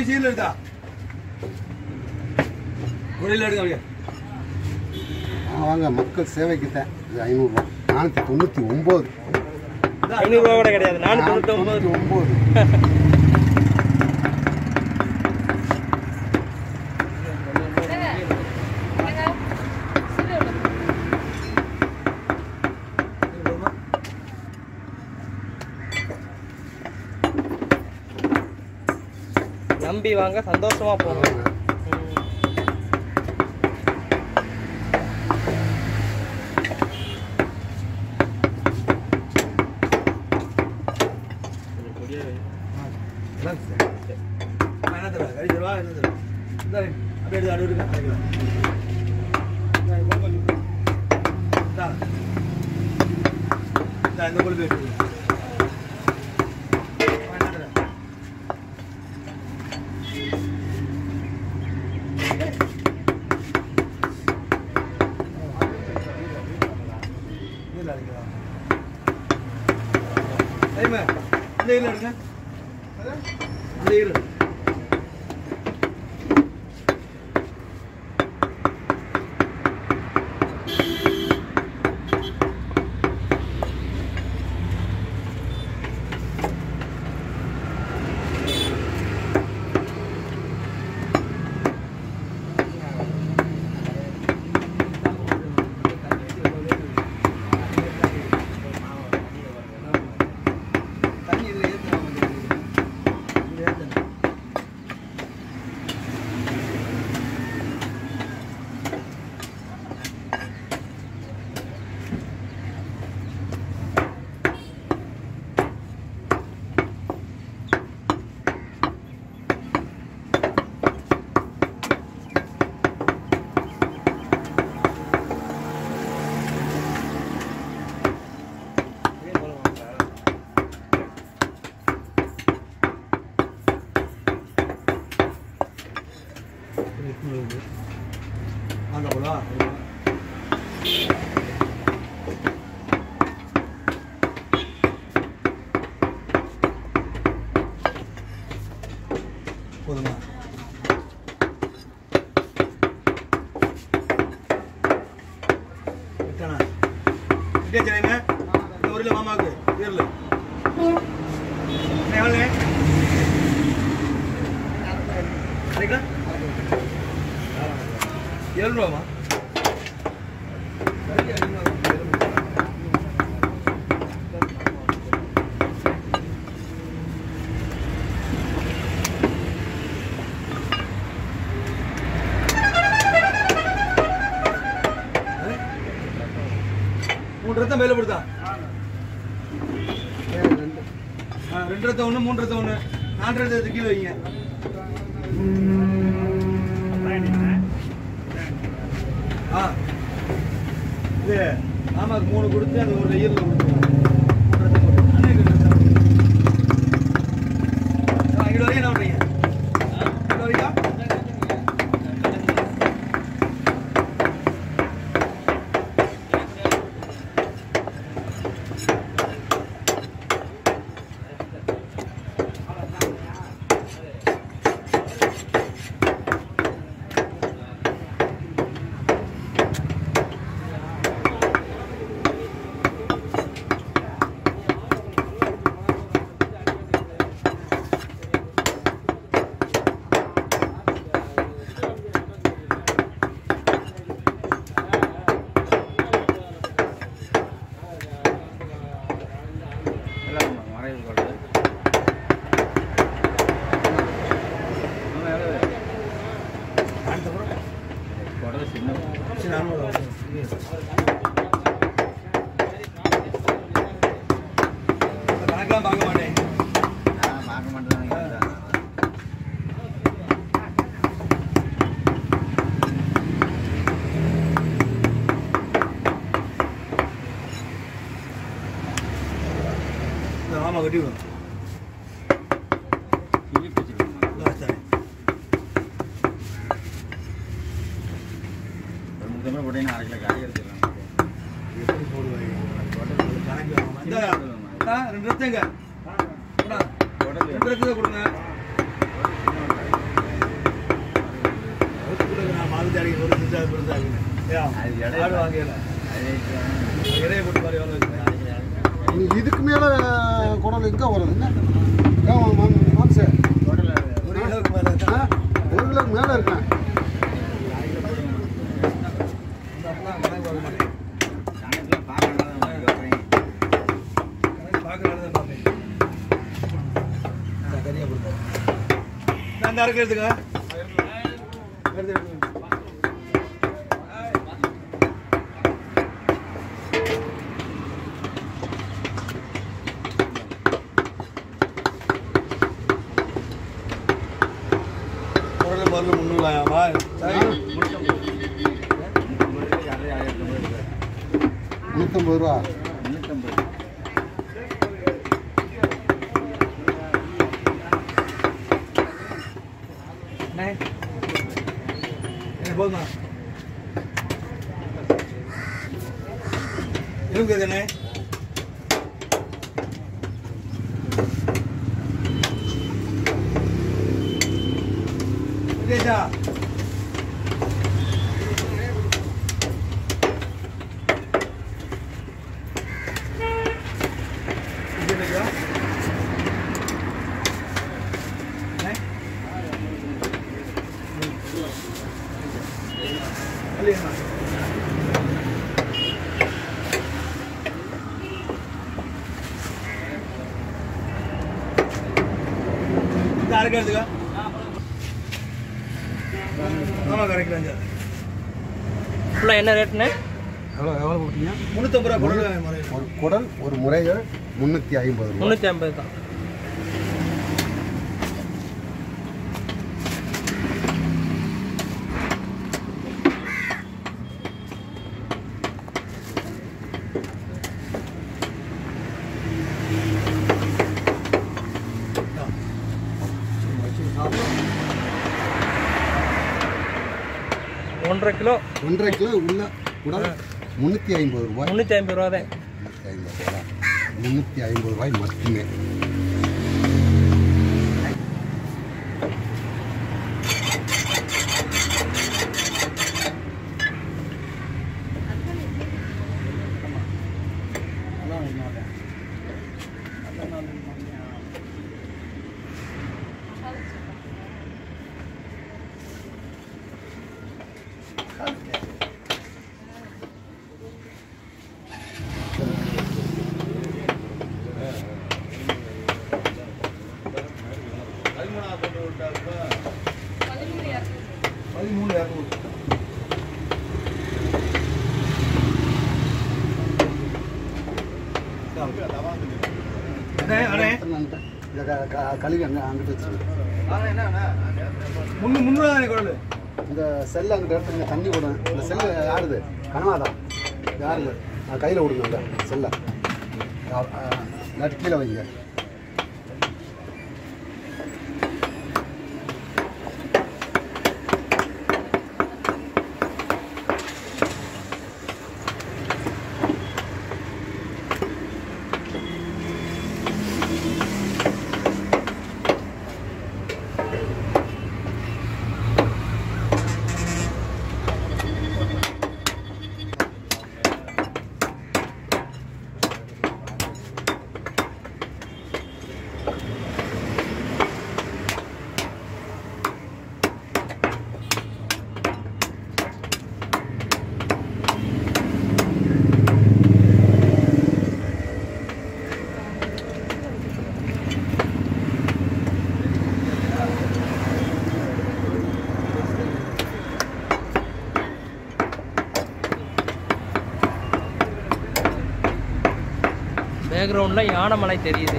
எப்படி சீர்ல இருக்கா குறையில எடுங்க அப்படியே வாங்க மக்கள் சேவைக்கு தான் இது 500 ரூபாய் 499 500 ரூபாய் கூட கிடையாது 499 நம்பி வாங்க சந்தோஷமா போங்க மேல போடுதா 2 ரத்த 1 3 ரத்த 1 4 ரத்த கீழ வைங்க இது மாமாக்கு 3 கொடுத்து அது ஒரு இயர்ல கொடுத்துருவோம் 3 ரத்த போட்டு அன்னைக்கு இங்க வரையும் என்ன பண்றீங்க இங்க வரையும் ஆடு வாங்கல இறைய போட்டு மாதிரி எவ்வளோ வச்சுருக்கேன். இதுக்கு மேலே குடல் எங்கே வருது என்ன மாம்சு ஒரு கிலோவுக்கு மேலே இருக்கா? 1 கிலோக்கு மேலே இருக்கேன். அந்த அரைக்கு எடுத்துங்க. குடல் மருந்து 300ஆமா? 150 ரூபா. போதுமா? எதுவும் கேட்கணே? கேட்டா அரைக்கிறதுக்கா? ஆமாம் கரெக்டாக. ஃபுல்லாக என்ன ரேட்டுண்ணே? எவ்வளோ கொடுத்தீங்க? 350 ரூபா குடல் முறை. ஒரு குடல் ஒரு முறைகள் 350 ரூபா. 350 தான். ஒன்றரை கிலோ உள்ள குடல் 350 ரூபாய். 350 ரூபா தான். 350 ரூபாய் மட்டுமே. கழுவி அங்கிட்டு வச்சு 300 குடல். இந்த செல்லை அங்கிட்ட எடுத்து தண்ணி விடும். இந்த செல்லு யாருது? கனவாதான் யாருது? கையில் விடுங்க அந்த செல்லை. இல்லாட்டி கீழே வைங்க. பேக்ரவுண்டில் யானைமலை தெரியுது.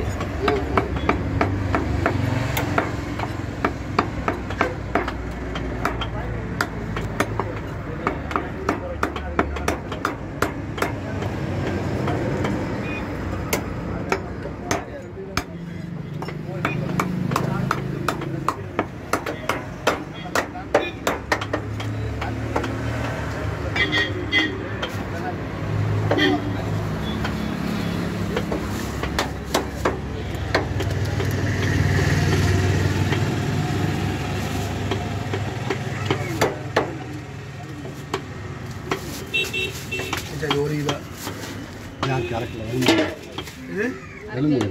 சரி 1 கிலோ. நான் கரெக்ட்ல இது எலும்பு.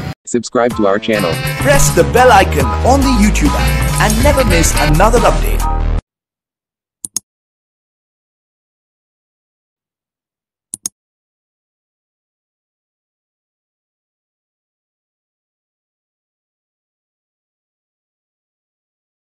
Subscribe to our channel. Press the bell icon on the YouTube app and never miss another update.